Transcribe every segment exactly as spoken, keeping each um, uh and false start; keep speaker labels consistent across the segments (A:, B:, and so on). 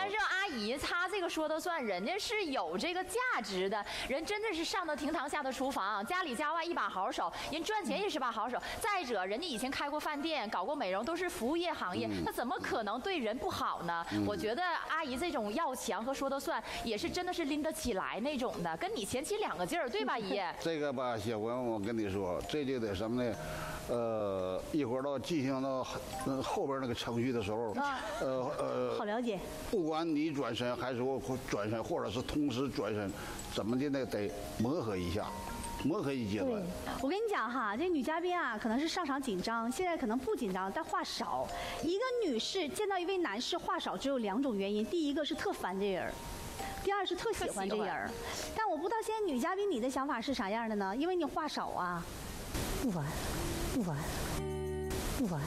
A: 但是阿姨她这个说的算，人家是有这个价值的，人真的是上得厅堂下得厨房，家里家外一把好手，人赚钱也是把好手。再者，人家以前开过饭店，搞过美容，都是服务业行业，那怎么可能对人不好呢？我觉得阿姨这种要强和说的算，也是真的是拎得起来那种的，跟你前妻两个劲儿，对吧，姨？
B: 这个吧，小文，我跟你说，这就得什么呢？呃，一会儿到进行到后边那个程序的时候，呃呃，
C: 好了解。
B: 不管你转身还是我转身，或者是同时转身，怎么的呢？得磨合一下。磨合一阶段。
C: 我跟你讲哈，这女嘉宾啊，可能是上场紧张，现在可能不紧张，但话少。一个女士见到一位男士话少，只有两种原因：第一个是特烦这人，第二是特喜欢这人。但我不知道现在女嘉宾你的想法是啥样的呢？因为你话少啊。不烦，不烦，不烦。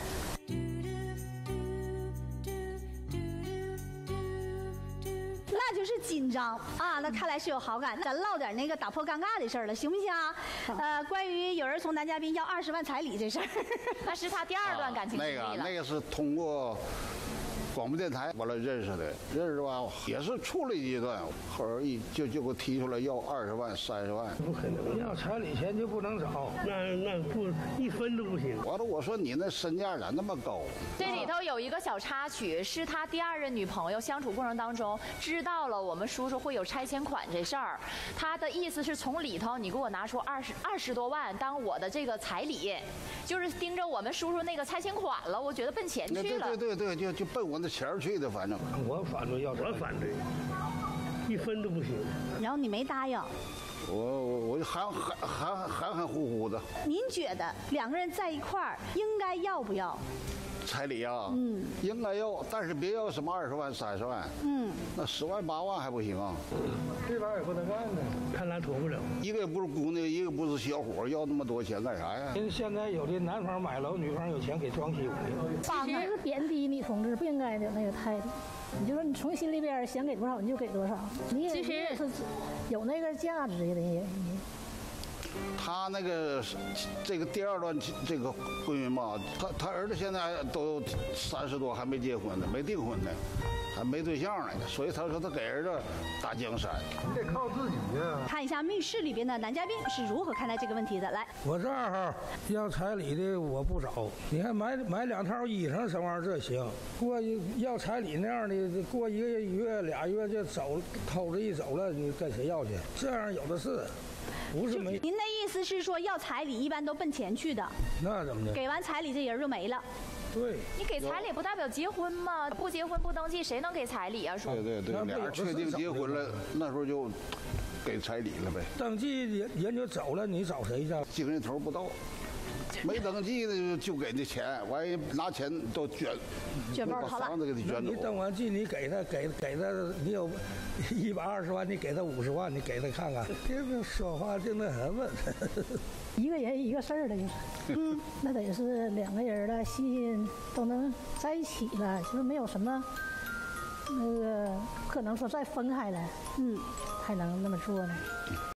C: 那就是紧张啊，那看来是有好感。咱唠点那个打破尴尬的事儿了，行不行啊？呃，关于有人从男嘉宾要二十万彩礼这事儿，
A: 那是他第二段感情经历了。
B: 啊、那个那个是通过广播电台完了认识的，认识吧也是处了一阶段，后来一就就给我提出来要二十万、三十万。
D: 不可能，要彩礼钱就不能找，那那不一分都不行。
B: 完了，我说你那身价咋那么高？
A: 这里头有一个小插曲，是他第二任女朋友相处过程当中知道了我们叔叔会有拆迁款这事儿，他的意思是从里头你给我拿出二十二十多万当我的这个彩礼，就是盯着我们叔叔那个拆迁款了。我觉得奔钱去了。
B: 对对对对，就就奔我那钱儿去的，反正。
D: 我反对要，我反对，一分都不行。
C: 然后你没答应。
B: 我我我就含含含含含糊糊的。
C: 您觉得两个人在一块儿应该要不要？
B: 彩礼啊，嗯，应该要，但是别要什么二十万、三十万，嗯，那十万八万还不行啊。
D: 这玩意儿也不能干呢，看来脱不了。
B: 一个也不是姑娘，一个不是小伙，要那么多钱干啥呀？
D: 因为现在有的男方买楼，女方有钱给装修的。
E: 其实是贬低你同志不应该的那个态度。你就说你从心里边想给多少你就给多少，你也你也是有那个价值的也。
B: 他那个这个第二段这个婚姻嘛，他他儿子现在都三十多还没结婚呢，没订婚呢，还没对象呢，所以他说他给儿子打江山，
D: 你得靠自己呀。
C: 看一下密室里边的男嘉宾是如何看待这个问题的。来，
D: 我这儿要彩礼的我不找，你看买买两套衣裳什么玩意儿这行，过要彩礼那样的，过一个月俩月就走，偷着一走了，你跟谁要去？这样有的是。不是没，
C: 您的意思是说要彩礼一般都奔钱去的？
D: 那怎么的？
C: 给完彩礼这人就没了。
D: 对，
A: 你给彩礼不代表结婚吗？不结婚不登记，谁能给彩礼啊？说
B: 对对对，俩人确定结婚了，那时候就给彩礼了呗。
D: 登记人人就走了，你找谁去？
B: 精神头不到。没登记的就给那钱，完人拿钱都捐，
C: 捐包跑了。
B: 房子给他捐走。
D: 你登完记，你给他给给他，你有一百二十万，你给他五十万，你给他看看，这个说话就那什么。
E: 一个人一个事儿的，就是，嗯，那得是两个人的心都能在一起了，就是没有什么那个不可能说再分开了，嗯，才能那么做呢。